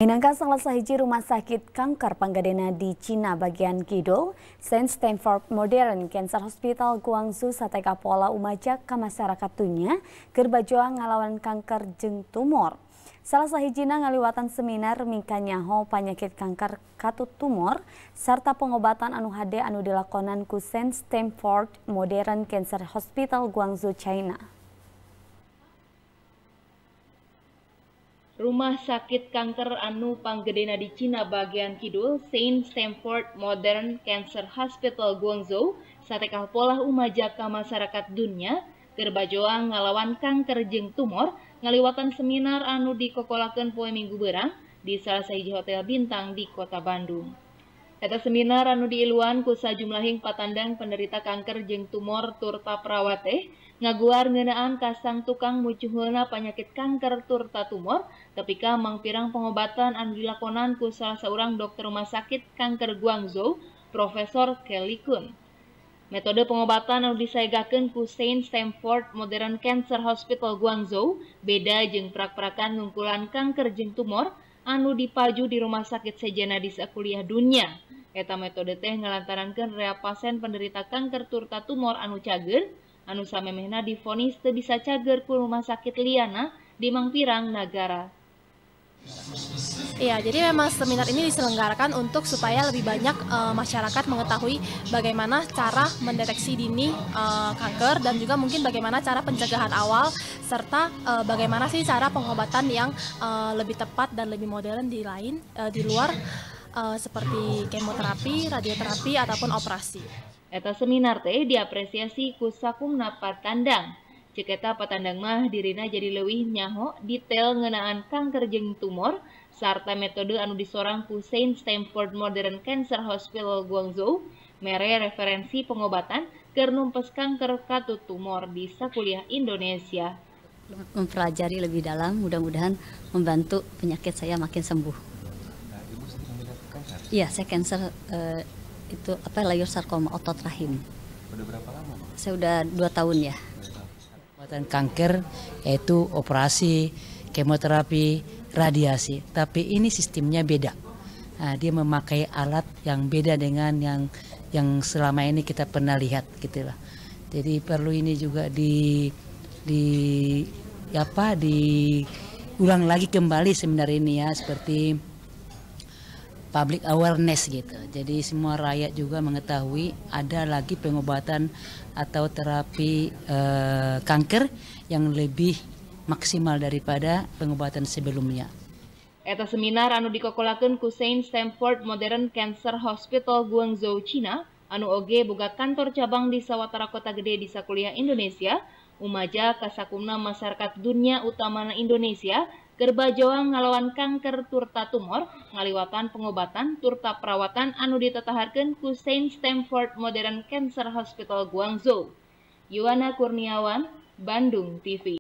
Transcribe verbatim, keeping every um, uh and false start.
Minangka salah sahiji rumah sakit kanker panggadena di Cina bagian kidul, Saint Stamford Modern Cancer Hospital Guangzhou sateka pola umajak ka masyarakat dunya keur bajoang ngalawan kanker jeung tumor. Salah sahijina ngaliwatan seminar mingka nyaho panyakit kanker katut tumor sarta pengobatan anu hade anu dilakonan ku Saint Stamford Modern Cancer Hospital Guangzhou, China. Rumah sakit kanker anu panggedena di Cina bagian kidul, Saint Stamford Modern Cancer Hospital Guangzhou sateka pola umajak ka masyarakat dunya keur bajoang ngalawan kanker jeung tumor ngaliwatan seminar anu dikokolakeun poe Minggu beurang di salah sahiji hotel bintang di Kota Bandung. Eta seminar anu diiluan ku sajumlahing patandang penderita kanker jeung tumor turta perawat teh ngaguar ngeunaan ka sang tukang mucuheulna panyakit kanker turta tumor tepika mangpirang pengobatan anu dilakonan ku salah seorang dokter rumah sakit kanker Guangzhou, Profesor Kelly Kun. Metode pengobatan anu disaegakeun ku Saint Stamford Modern Cancer Hospital Guangzhou beda jeung prak-prakan ngungkulan kanker jeung tumor anu dipaju di rumah sakit sejana di sakuliah dunya. Eta metode teh ngalantarankeun rea pasien penderita kanker turta tumor anu cager, anu samemehna divonis teu bisa cager ku rumah sakit liana di mangpirang nagara. Iya, jadi memang seminar ini diselenggarakan untuk supaya lebih banyak e, masyarakat mengetahui bagaimana cara mendeteksi dini e, kanker dan juga mungkin bagaimana cara pencegahan awal serta e, bagaimana sih cara pengobatan yang e, lebih tepat dan lebih modern di lain e, di luar e, seperti kemoterapi, radioterapi ataupun operasi. Eta seminar teh diapresiasi ku sakumna patandang. Ceuk eta patandang mah dirina jadi leuwih nyaho detail ngeunaan kanker jeung tumor sarta metode anu disorang ku Saint Stamford Modern Cancer Hospital Guangzhou mere referensi pengobatan keur numpes kanker katut tumor di sakuliah Indonesia. Mempelajari lebih dalam, mudah-mudahan membantu penyakit saya makin sembuh. Nah, ibu sedang mengidap kanker? Iya, saya kanker uh, itu apa leiosarkoma otot rahim. Udah berapa lama, Mbak? Saya udah dua tahun ya. Pengobatan kanker yaitu operasi, kemoterapi, radiasi, tapi ini sistemnya beda. Nah, dia memakai alat yang beda dengan yang yang selama ini kita pernah lihat, gitulah. Jadi perlu ini juga di di apa diulang lagi kembali seminar ini ya, seperti public awareness gitu. Jadi semua rakyat juga mengetahui ada lagi pengobatan atau terapi eh, kanker yang lebih maksimal daripada pengobatan sebelumnya. Eta seminar anu dikokolakeun ku Saint Stamford Modern Cancer Hospital Guangzhou, Cina, anu oge boga kantor cabang di sawatara kota gede di sakuliah Indonesia, umaja ka sakumna masyarakat dunya utamana Indonesia keur bajoang ngalawan kanker turta tumor ngaliwatan pengobatan turta perawatan anu ditataharkeun ku Saint Stamford Modern Cancer Hospital Guangzhou. Yuwana Kurniawan, Bandung T V.